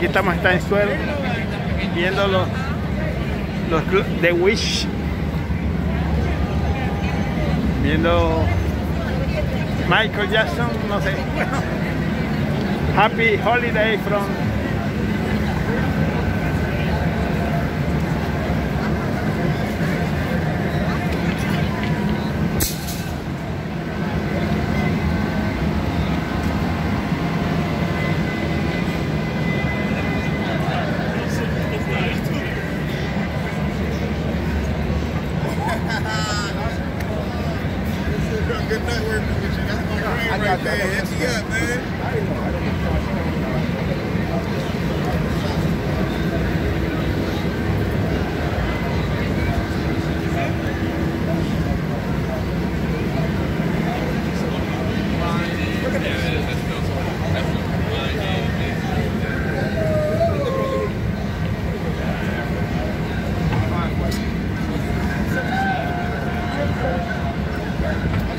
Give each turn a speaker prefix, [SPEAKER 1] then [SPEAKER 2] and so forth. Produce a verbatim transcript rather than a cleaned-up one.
[SPEAKER 1] Aquí estamos en Times Square viendo los, los The Wish, viendo Michael Jackson, no sé. Happy Holiday from
[SPEAKER 2] good networking with you. That's my dream right there. Hit me up, man. Look at that.